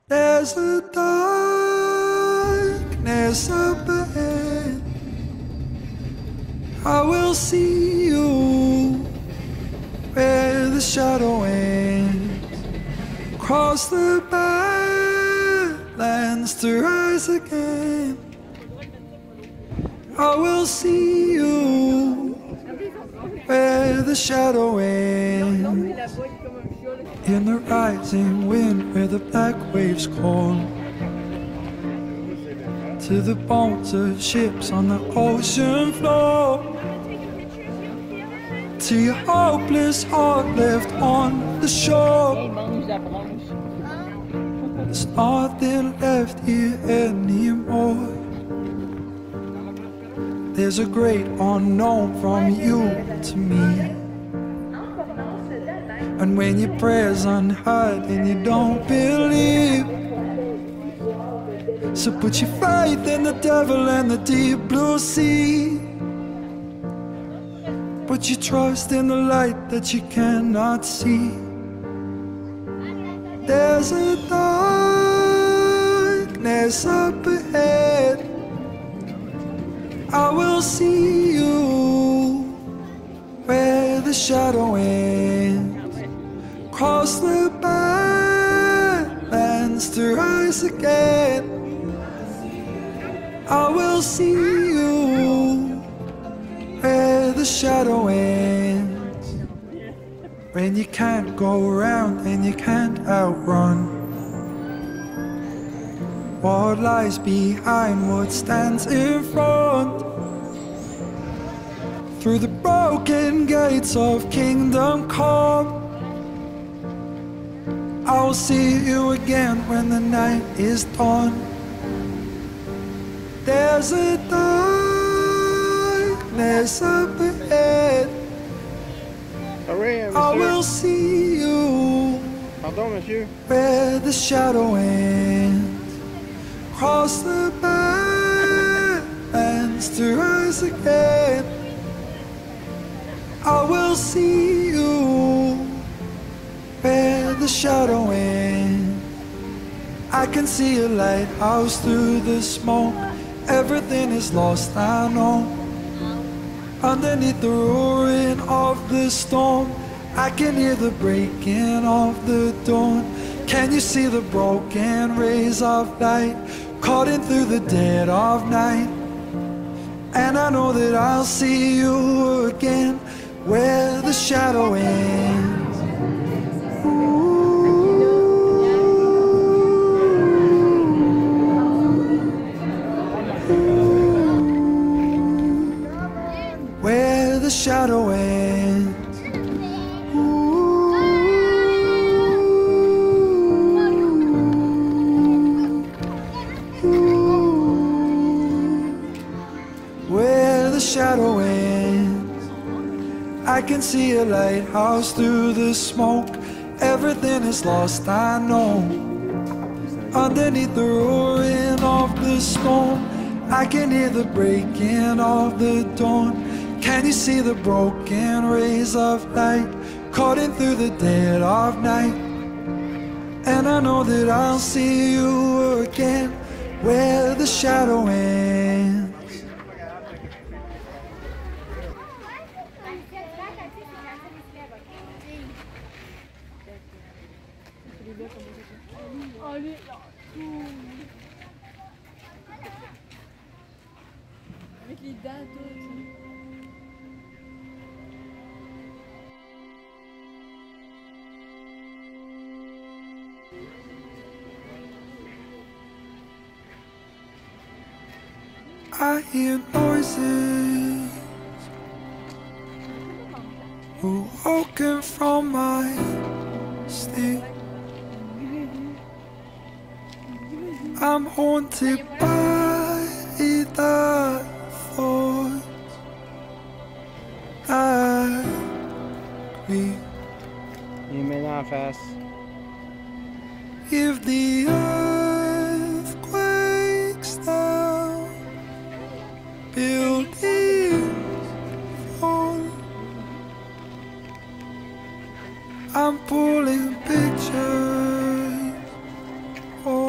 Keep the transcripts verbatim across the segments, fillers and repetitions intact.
There's a darkness up ahead. I will see you where the shadow ends. Cross the badlands to rise again. I will see you where the shadow ends. In the rising wind where the black waves call to the bones of ships on the ocean floor, to your hopeless heart left on the shore. There's nothing left here anymore. There's a great unknown from you to me. And when your prayers unheard and you don't believe, so put your faith in the devil and the deep blue sea. Put your trust in the light that you cannot see. There's a darkness up ahead. I will see you where the shadow ends. Cross the badlands to rise again. I will see you where the shadow ends. When you can't go around and you can't outrun what lies behind what stands in front. Through the broken gates of kingdom come, I will see you again when the night is done. There's a darkness up ahead. I will see you where the shadow ends. Cross the badlands to rise again. I will see you where the shadow ends. I can see a lighthouse through the smoke. Everything is lost, I know. Underneath the roaring of the storm, I can hear the breaking of the dawn. Can you see the broken rays of light caught in through the dead of night? And I know that I'll see you again where the shadow ends. Where the shadow ends. Where the shadow ends. I can see a lighthouse through the smoke. Everything is lost, I know. Underneath the roaring of the storm, I can hear the breaking of the dawn. Can you see the broken rays of light caught in through the dead of night? And I know that I'll see you again where the shadow ends. Avec les dents toutes. I hear noises awoken from my sleep. I'm haunted by the thoughts that creep. You may not fast. If the earth quakes down, buildings fall. I'm pulling pictures. Oh.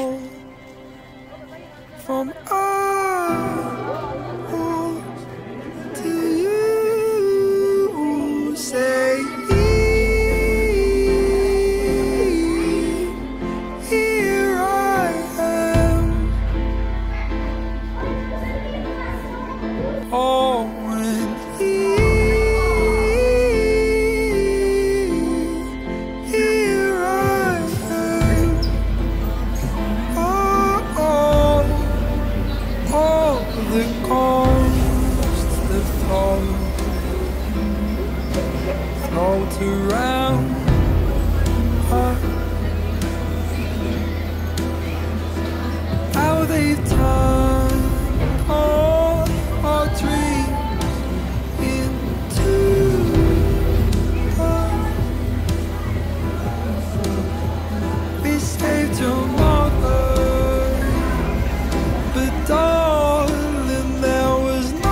down. Uh, how they've turned all our dreams into us. We saved your mother, but darling, there was no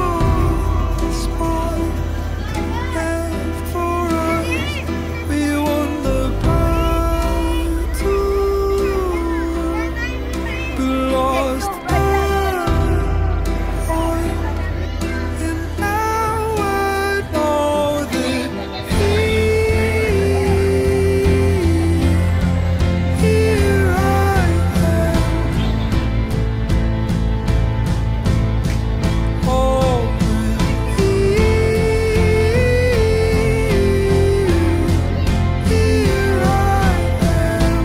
spot left for us. We won the battle, but lost the fight. And now I know that here, here I am. Oh, here I am.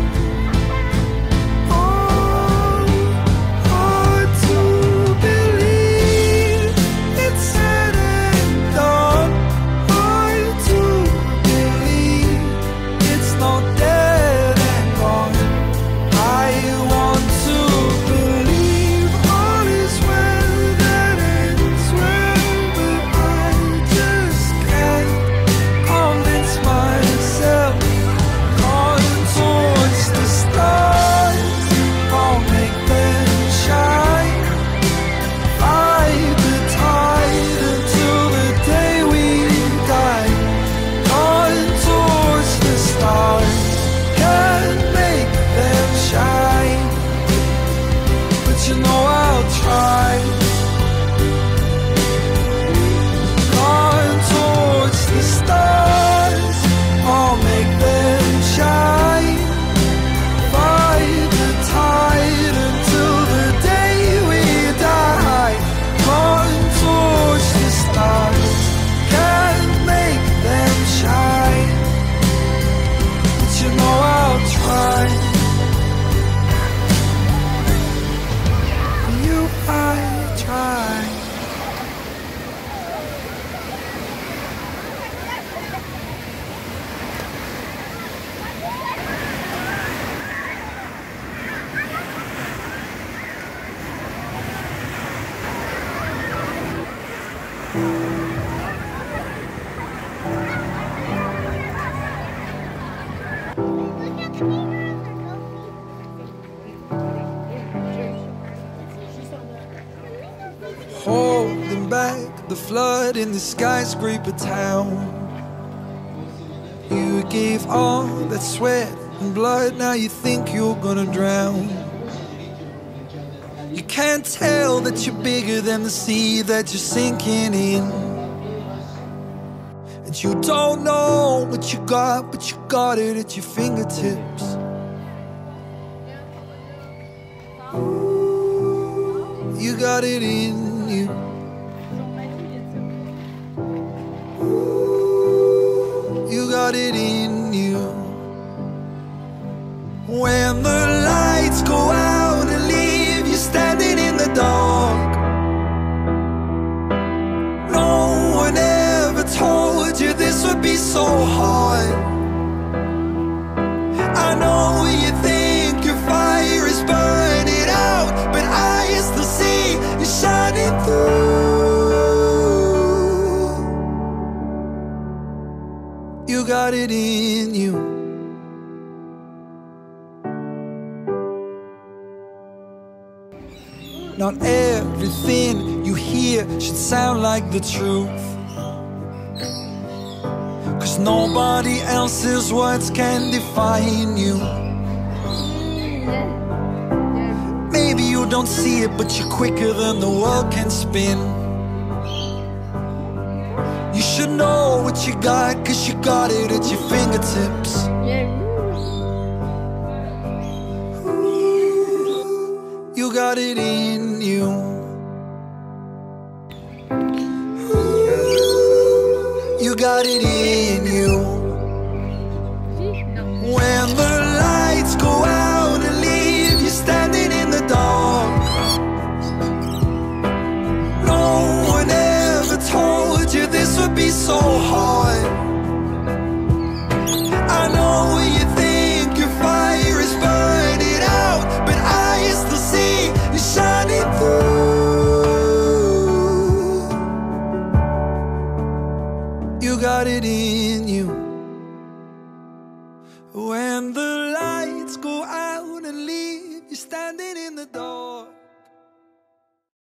Oh, hard to believe it's said and done. Hard to believe it's not dead and gone. I want to believe all is well that ends well, but I just can't convince myself. Calling towards the stars, I'll make them shine. Ride the tide until the day we die. Calling towards the stars, can't make them shine, but you know I'll try. Calling towards the stars, I'll make them shine. Ride the tide until the day we die. Calling towards the stars, can't make them shine, but you know I'll try. You, I try. Holding back the flood in the skyscraper town. You gave all that sweat and blood, now you think you're gonna drown. You can't tell that you're bigger than the sea that you're sinking in. And you don't know what you got, but you got it at your fingertips. You got it in you. You got it in you. When the lights go out and leave you standing in the dark, no one ever told you this would be so hard. I know you think your fire is burning out, but I still see you shining through. You got it in you. Not everything you hear should sound like the truth, 'cause nobody else's words can define you. Maybe you don't see it, but you're quicker than the world can spin. You should know what you got, 'cause you got it at your fingertips. You got it in you. You got it in you. When the lights go out and leave you standing in the dark, no one ever told you this would be so hard. When the lights go out and leave you standing in the door.